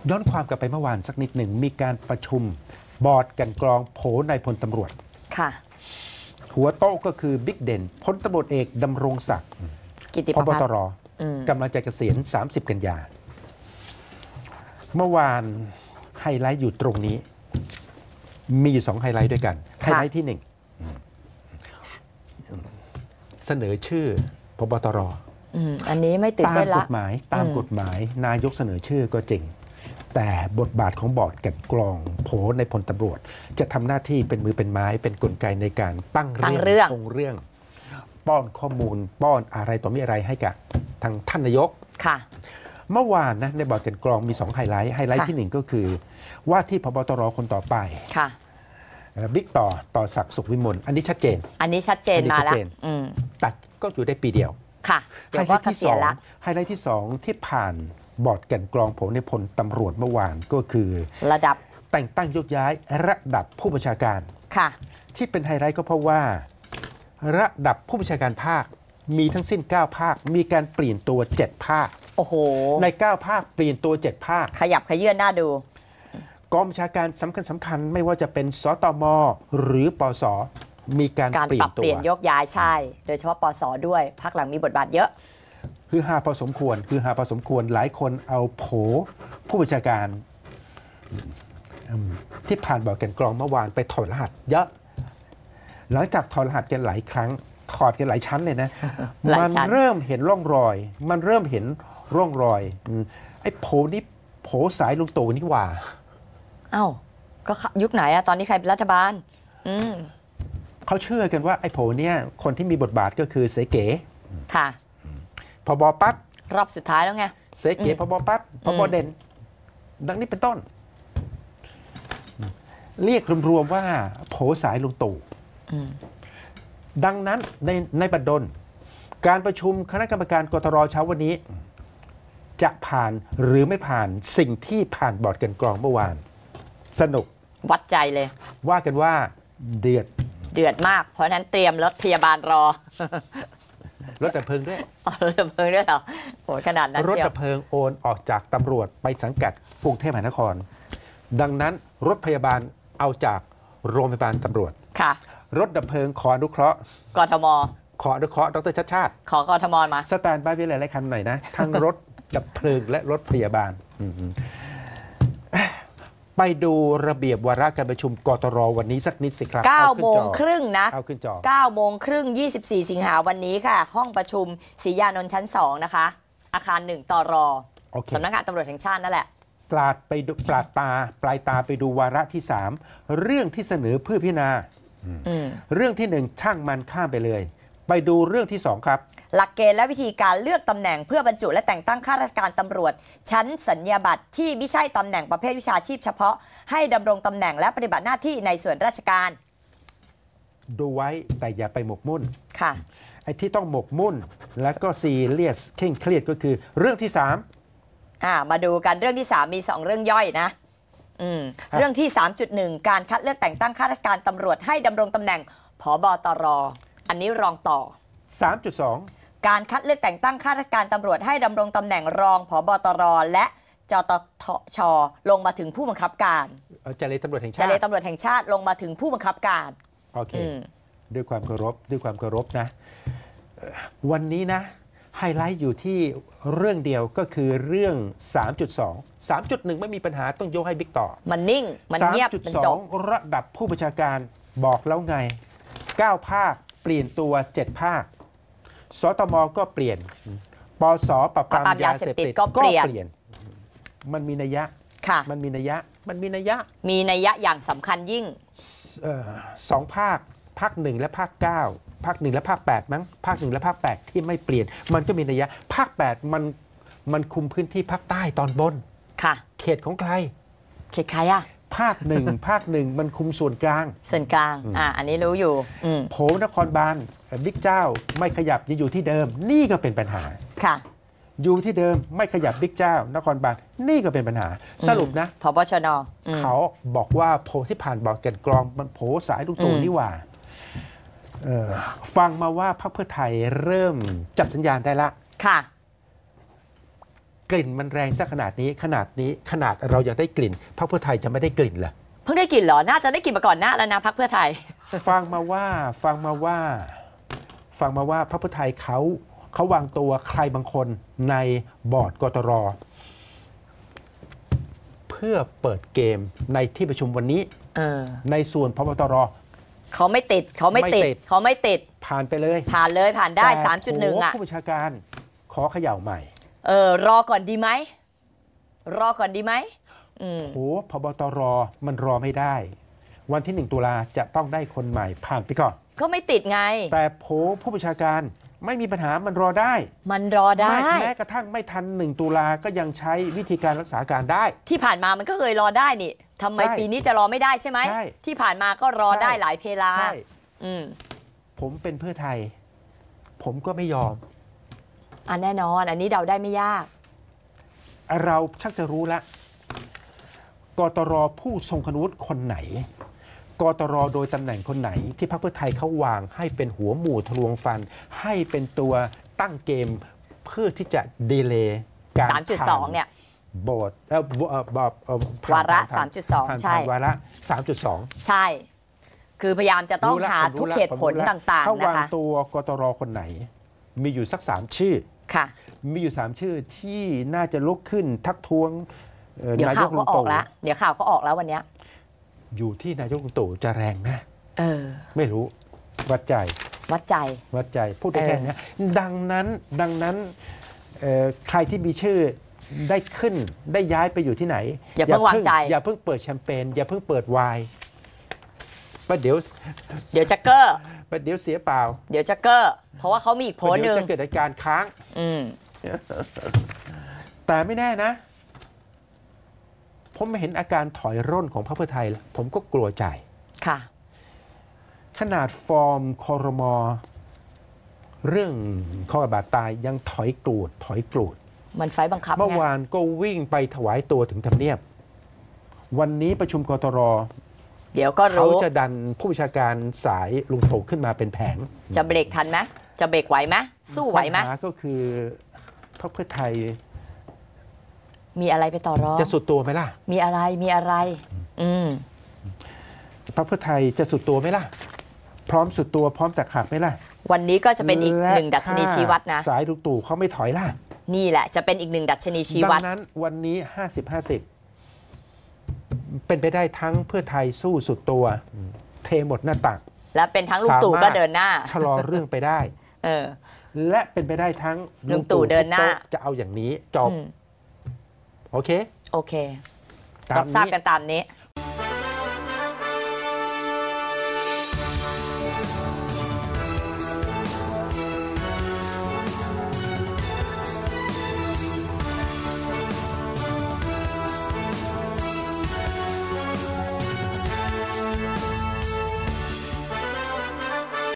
ย้อนความกลับไปเมื่อวานสักนิดหนึ่งมีการประชุมบอร์ดกันกรองโผนายพลตำรวจค่ะหัวโต๊ะก็คือบิ๊กเด่นพลตำรวจเอกดำรงศักดิ์กิติพบตรกำลังจะเกษียณ30 กันยาเมื่อวานไฮไลท์อยู่ตรงนี้มีอยู่2ไฮไลท์ด้วยกันไฮไลท์ที่1เสนอชื่อพบตรอันนี้ไม่ตื่นเต้นละตามกฎหมายนายกเสนอชื่อก็จริงแต่บทบาทของบอร์ดกันกรองโผในพลตำรวจจะทำหน้าที่เป็นมือเป็นไม้เป็นกลไกในการตั้งเรื่องเรื่องป้อนข้อมูลป้อนอะไรต่อมีอะไรให้กับทางท่านนายกค่ะเมื่อวานนะในบอร์ดกันกรองมี2ไฮไลท์ที่1ก็คือว่าที่พบตรคนต่อไปค่ะบิ๊กต่อศักดิ์สุขวิมลอันนี้ชัดเจนมาแล้วตัดก็อยู่ได้ปีเดียวค่ะเดี๋ยวก็เกษียณละไฮไลท์ที่2ที่ผ่านบอร์ดกันกรองโผในพลตำรวจเมื่อวานก็คือระดับแต่งตั้งยกย้ายระดับผู้บัญชาการค่ะที่เป็นไฮไลท์ก็เพราะว่าระดับผู้บัญชาการภาคมีทั้งสิ้น9 ภาคมีการเปลี่ยนตัว7 ภาคโอ้โหใน9 ภาคเปลี่ยนตัว7 ภาคขยับขยื่นน่าดูกองบัญชาการสำคัญไม่ว่าจะเป็นสตม.หรือปส.มีการปรับเปลี่ยนยกย้ายใช่โดยเฉพาะปส.ด้วยภาคหลังมีบทบาทเยอะคือ5พอสมควรหลายคนเอาโผผู้บัญชาการที่ผ่านบอร์ดกันกรองเมื่อวานไปถอดรหัสเยอะหลังจากถอดรหัสกันหลายครั้งถอดกันหลายชั้นเลยนะมันเริ่มเห็นร่องรอยไอ้โผนี้โผสายลุงตู่นี่ว่าอ้าวก็ยุคไหนอะตอนนี้ใครเป็นรัฐบาลเขาเชื่อกันว่าไอ้โผเนี่ยคนที่มีบทบาทก็คือเสเก๋ค่ะพบปั๊ดรอบสุดท้ายแล้วไงเสเก๋พบปั๊ดพบเด่นดังนี้เป็นต้นเรียกรวมๆว่าโผสายลุงตู่ดังนั้นในประเด็นการประชุมคณะกรรมการกตร.เช้าวันนี้จะผ่านหรือไม่ผ่านสิ่งที่ผ่านบอร์ดกันกรองเมื่อวานสนุกวัดใจเลยว่ากันว่าเดือดมากเพราะนั้นเตรียมรถพยาบาลรอรถดับเพลิงด้วยรถดับเพลิงด้วยเหรอโหขนาดนั้นรถดับเพลิงโอนออกจากตำรวจไปสังกัดกรุงเทพมหานครดังนั้นรถพยาบาลเอาจากโรงพยาบาลตำรวจค่ะรถดับเพลิงขออนุเคราะห์กทมขออนุเคราะห์ดร.ชัชชาติขอกทมมาสแตนบายไว้หลายๆคันหน่อยนะทั้งรถดับเพลิงและรถพยาบาลไปดูระเบียบวาระการประชุมกตร.วันนี้สักนิดสิครับ 9:30นะเอาขึ้นจอ 9:30 24 สิงหาวันนี้ค่ะห้องประชุมศรียานนท์ชั้น2นะคะอาคาร1 ตร.สำนักงานตำรวจแห่งชาตินั่นแหละปลายตาไปดูวาระที่3เรื่องที่เสนอเพื่อพิจารณาเรื่องที่1ช่างมันข้ามไปเลยไปดูเรื่องที่2ครับหลักเกณฑ์และวิธีการเลือกตำแหน่งเพื่อบรรจุและแต่งตั้งข้าราชการตำรวจชั้นสัญญาบัตรที่ไม่ใช่ตำแหน่งประเภทวิชาชีพเฉพาะให้ดำรงตำแหน่งและปฏิบัติหน้าที่ในส่วนราชการดูไว้แต่อย่าไปหมกมุ่นค่ะไอ้ที่ต้องหมกมุ่นและก็ซีเรียสเคร่งเครียดก็คือเรื่องที่3 มาดูกันเรื่องที่3มี2เรื่องย่อยนะเรื่องที่ 3.1 การคัดเลือกแต่งตั้งข้าราชการตำรวจให้ดำรงตำแหน่งผบตร.อันนี้รองต่อ 3.2 การคัดเลือกแต่งตั้งข้าราชการตำรวจให้ดำรงตำแหน่งรองผบตร.และจตช.ลงมาถึงผู้บังคับการเจรตำรวจแห่งชาติลงมาถึงผู้บังคับการโอเคด้วยความเคารพนะวันนี้นะไฮไลท์อยู่ที่เรื่องเดียวก็คือเรื่อง 3.2 3.1 ไม่มีปัญหาต้องยกให้บิ๊กต่อมันนิ่งมันเงียบมันจบ 3.2 ระดับผู้บัญชาการบอกแล้วไง9 ภาคเปลี่ยนตัว7 ภาคสตม.ก็เปลี่ยนปส.ปราบปรามยาเสพติดก็เปลี่ยนมันมีนัยยะค่ะมันมีนัยยะอย่างสำคัญยิ่ง 2 ภาค 1 และภาค 9 ภาค 1 และภาค 8 มั้งภาค 1 และภาค 8 ที่ไม่เปลี่ยนมันก็มีนัยยะภาค 8 มันคุมพื้นที่ภาคใต้ตอนบนค่ะเขตของใครภาค 1มันคุมส่วนกลางอันนี้รู้อยู่โผนครบาลบิ๊กเจ้าไม่ขยับอยู่ที่เดิมนี่ก็เป็นปัญหาค่ะอยู่ที่เดิมไม่ขยับบิ๊กเจ้านครบาลนี่ก็เป็นปัญหาสรุปนะผบชน. เขาบอกว่าโผที่ผ่านบอร์ดกันกรองมันโผสายลุงตู่นี่ว่าฟังมาว่าพรรคเพื่อไทยเริ่มจับสัญญาณได้ละค่ะกลิ่นมันแรงซะขนาดเราอยากได้กลิ่นพรรคเพื่อไทยจะไม่ได้กลิ่นเหรอเพิ่งได้กลิ่นเหรอน่าจะได้กลิ่นมาก่อนหน้าแล้วนะพรรคเพื่อไทยฟังมาว่าพรรคเพื่อไทยเขาวางตัวใครบางคนในบอร์ดกตรเพื่อเปิดเกมในที่ประชุมวันนี้ในส่วนพบตรเขาไม่ติดผ่านไปเลยผ่านได้ 3.1 อ่ะผู้บัญชาการขอเขย่าใหม่รอก่อนดีไหมโหพบตรมันรอไม่ได้วันที่1 ตุลาจะต้องได้คนใหม่ผ่านไปก่อนก็ไม่ติดไงแต่ผู้บัญชาการไม่มีปัญหามันรอได้แม้กระทั่งไม่ทัน1 ตุลาก็ยังใช้วิธีการรักษาการได้ที่ผ่านมามันก็เคยรอได้นี่ทำไมปีนี้จะรอไม่ได้ใช่ไหมที่ผ่านมาก็รอได้หลายเพลาผมเป็นเพื่อไทยผมก็ไม่ยอมแน่นอนอันนี้เดาได้ไม่ยากเราชักจะรู้แล้วกตรผู้ทรงคุณวุฒิคนไหนกตรโดยตำแหน่งคนไหนที่พรรคเพื่อไทยเขาวางให้เป็นหัวหมู่ทะลวงฟันให้เป็นตัวตั้งเกมเพื่อที่จะดีเลย์การ 3.2 เนี่ยบอร์ดวาระ 3.2 ใช่วาระ 3.2 ใช่คือพยายามจะต้องหาทุกเหตุผลต่างๆนะคะถ้าวางตัวกตรคนไหนมีอยู่สัก3 ชื่อค่ะมีอยู่3 ชื่อที่น่าจะลุกขึ้นทักท้วงเดี๋ยวข่าวก็ออกแล้ววันนี้อยู่ที่นายกลุงตู่จะแรงนะไม่รู้วัดใจพูดได้แค่นี้ดังนั้นใครที่มีชื่อได้ขึ้นได้ย้ายไปอยู่ที่ไหนอย่าเพิ่งวางใจอย่าเพิ่งเปิดแชมเปญอย่าเพิ่งเปิดไวน์ประเดี๋ยวจะเก้อประเดี๋ยวเสียเปล่าเดี๋ยวจะเก้อเพราะว่าเขามีอีกโพสต์นึงจะเกิดอาการค้างแต่ไม่แน่นะผมไม่เห็นอาการถอยร่นของพรรคเพื่อไทยผมก็กลัวใจค่ะขนาดฟอร์มครม.เรื่องข้อบาดตายยังถอยกรูดมันไฟบังคับเมื่อวานก็วิ่งไปถวายตัวถึงทำเนียบวันนี้ประชุมกตรเดี๋ยวก็รู้เขาจะดันผู้บัญชาการสายลุงตู่ขึ้นมาเป็นแผงจะเบรกทันไหมจะเบรกไหวไหมสู้ไหวไหมปัญหาก็คือพรรคเพื่อไทยมีอะไรไปต่อรองจะสุดตัวไหมล่ะมีอะไรพรรคเพื่อไทยจะสุดตัวไหมล่ะพร้อมสุดตัวพร้อมแตกหักไหมล่ะวันนี้ก็จะเป็นอีกหนึ่งดัชนีชี้วัดนะสายลุงตู่เขาไม่ถอยล่ะนี่แหละจะเป็นอีกหนึ่งดัชนีชี้วัดดังนั้นวันนี้50-50เป็นไปได้ทั้งเพื่อไทยสู้สุดตัวเทหมดหน้าตักและเป็นทั้งลุงตู่ก็เดินหน้าชะลอเรื่องไปได้และเป็นไปได้ทั้งลุงตู่เดินหน้าจะเอาอย่างนี้จบโอเครับทราบกันตามนี้